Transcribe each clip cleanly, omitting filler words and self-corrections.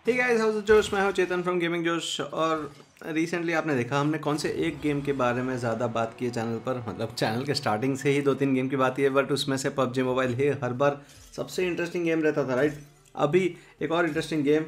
Hey guys, house जोश। मैं हूं चेतन फ्रॉम गेमिंग जोश। और रिसेंटली आपने देखा हमने कौन से एक गेम के बारे में ज़्यादा बात की है चैनल पर। मतलब चैनल के स्टार्टिंग से ही दो तीन गेम की बात की है, बट उसमें से पबजी मोबाइल ही हर बार सबसे इंटरेस्टिंग गेम रहता था, राइट। अभी एक और इंटरेस्टिंग गेम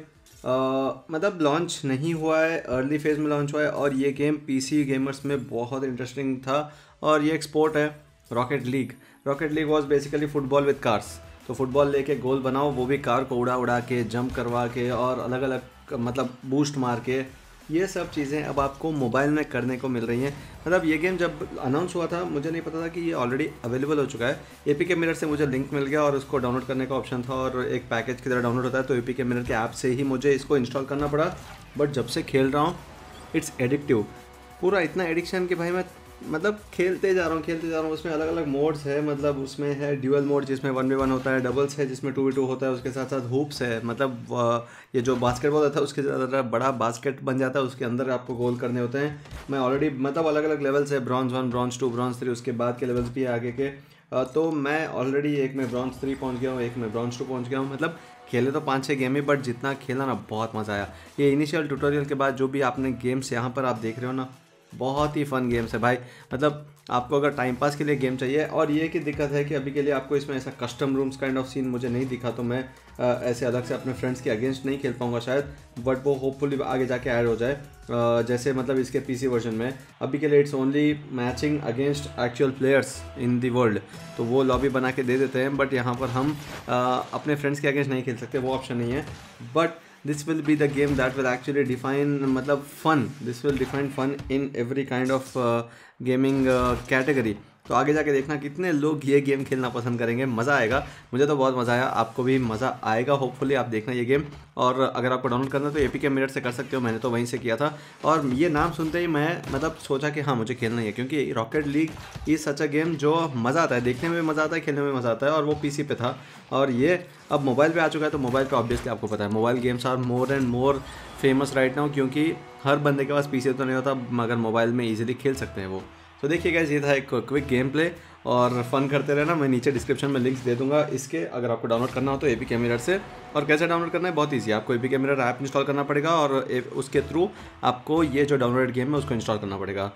मतलब लॉन्च नहीं हुआ है, अर्ली फेज में लॉन्च हुआ है, और ये गेम पीसी गेमर्स में बहुत इंटरेस्टिंग था। और ये एक स्पोर्ट है, Rocket League. Rocket League was basically football with cars. तो फुटबॉल लेके गोल बनाओ, वो भी कार को उड़ा उड़ा के, जंप करवा के, और अलग अलग मतलब बूस्ट मार के। ये सब चीज़ें अब आपको मोबाइल में करने को मिल रही हैं। मतलब ये गेम जब अनाउंस हुआ था मुझे नहीं पता था कि ये ऑलरेडी अवेलेबल हो चुका है। एपीके मिरर से मुझे लिंक मिल गया और उसको डाउनलोड करने का ऑप्शन था, और एक पैकेज की तरह डाउनलोड होता है, तो एपीके मिरर के ऐप से ही मुझे इसको इंस्टॉल करना पड़ा। बट जब से खेल रहा हूँ, इट्स एडिक्टिव। पूरा इतना एडिक्शन कि भाई मैं मतलब खेलते जा रहा हूँ। उसमें अलग अलग मोड्स है। मतलब उसमें है ड्यूअल मोड जिसमें 1v1 होता है, डबल्स है जिसमें 2v2 होता है, उसके साथ साथ हुप्स है। मतलब ये जो बास्केटबॉल होता है उसके ज़्यादा बड़ा बास्केट बन जाता है, उसके अंदर आपको गोल करने होते हैं। मैं ऑलरेडी मतलब अलग अलग लेवल्स है, ब्रॉन्ज 1, ब्रॉन्ज 2, ब्रॉन्ज 3, उसके बाद के लेवल्स भी है आगे के। तो मैं ऑलरेडी एक में ब्रॉन्ज 3 पहुँच गया हूँ, एक में ब्रॉन्ज 2 पहुँच गया हूँ। मतलब खेले तो 5-6 गेम ही, बट जितना खेला ना बहुत मज़ा आया। ये इनिशियल ट्यूटोरियल के बाद जो भी आपने गेम्स यहाँ पर आप देख रहे हो ना, बहुत ही फन गेम्स है भाई। मतलब आपको अगर टाइम पास के लिए गेम चाहिए, और ये की दिक्कत है कि अभी के लिए आपको इसमें ऐसा custom rooms kind of scene मुझे नहीं दिखा, तो मैं ऐसे अलग से अपने फ्रेंड्स के अगेंस्ट नहीं खेल पाऊंगा शायद। बट वो होपफुली आगे जाके ऐड हो जाए। जैसे मतलब इसके पीसी वर्जन में अभी के लिए it's only matching against actual players in the world. तो वो लॉबी बना के दे देते हैं, बट यहाँ पर हम अपने फ्रेंड्स के अगेंस्ट नहीं खेल सकते, वो ऑप्शन नहीं है। But this will be the game that will actually define मतलब fun, this will define fun in every kind of gaming category। तो आगे जाके देखना कितने लोग ये गेम खेलना पसंद करेंगे, मज़ा आएगा। मुझे तो बहुत मज़ा आया, आपको भी मज़ा आएगा होपफुली। आप देखना ये गेम। और अगर आपको डाउनलोड करना है तो एपीके मिरर से कर सकते हो, मैंने तो वहीं से किया था। और ये नाम सुनते ही मैं मतलब सोचा कि हाँ मुझे खेलना ही है, क्योंकि Rocket League is such a game जो मज़ा आता है, देखने में मज़ा आता है, खेलने में मज़ा आता है। और वो पीसी पे था, और ये अब मोबाइल पे आ चुका है। तो मोबाइल पे ऑब्वियसली आपको पता है mobile games are more and more famous right now, क्योंकि हर बंदे के पास पीसी तो नहीं होता, मगर मोबाइल में इजीली खेल सकते हैं वो। तो देखिए गाइस, ये था एक क्विक गेम प्ले, और फन करते रहना। मैं नीचे डिस्क्रिप्शन में लिंक्स दे दूंगा इसके, अगर आपको डाउनलोड करना हो तो एपीके मिरर से। और कैसे डाउनलोड करना है, बहुत ईजी है। आपको एपीके मिरर ऐप इंस्टॉल करना पड़ेगा, और उसके थ्रू आपको ये जो डाउनलोडेड गेम है उसको इंस्टॉल करना पड़ेगा।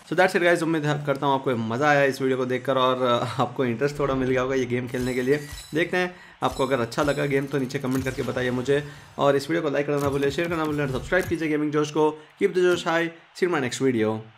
सो दैट्स इट गाइस, उम्मीद करता हूँ आपको मज़ा आया इस वीडियो को देखकर और आपको इंटरेस्ट थोड़ा मिल गया होगा ये गेम खेलने के लिए। देखते हैं आपको अगर अच्छा लगा गेम तो नीचे कमेंट करके बताइए मुझे, और इस वीडियो को लाइक करना ना भूलिए, शेयर करना भूलिए, सब्सक्राइब कीजिए गेमिंग जोश को। कीप द जोश high, see you in my next video.